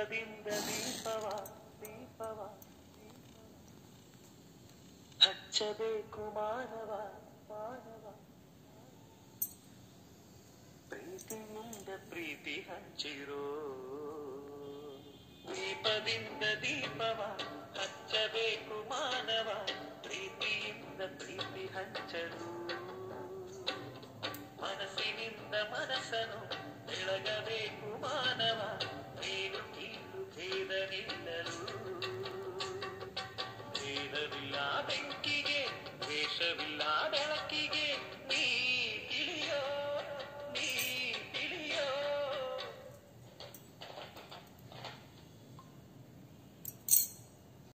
ದೀಪದಿಂದ ದೀಪವ ದೀಪವ ಹಚ್ಚಬೇಕು ಮಾನವ ಮಾನವ ಪ್ರೀತಿಯಿಂದ ಪ್ರೀತಿ ಹಂಚಿರೋ ದೀಪದಿಂದ ದೀಪವ ಹಚ್ಚಬೇಕು ಮಾನವ ಪ್ರೀತಿಯಿಂದ ಪ್ರೀತಿ ಹಂಚಲು ಮನಸ್ಸಿನಿಂದ ಮನಸ್ಸನು ಬೆಳಗಬೇಕು ಮಾನವ ನೀನು ಕೀಳು ಭೇದವಿಲ್ಲಲು ಭೇದವಿಲ್ಲ ಬೆಂಕಿಗೆ ದ್ವೇಷವಿಲ್ಲ ಬೆಳಕಿಗೆ